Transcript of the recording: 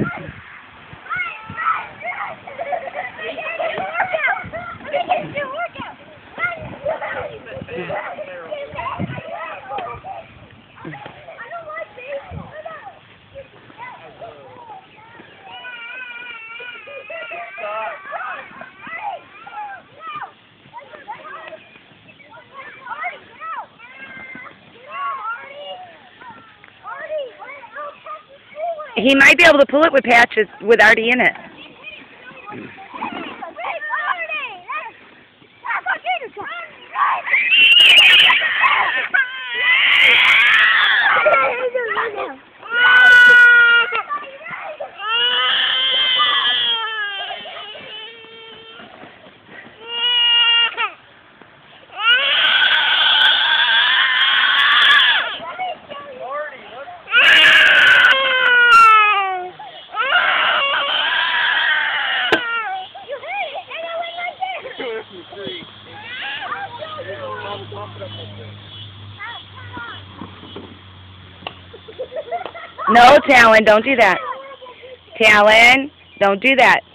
He might be able to pull it with patches with Artie in it. No, Talon, don't do that. Talon, don't do that.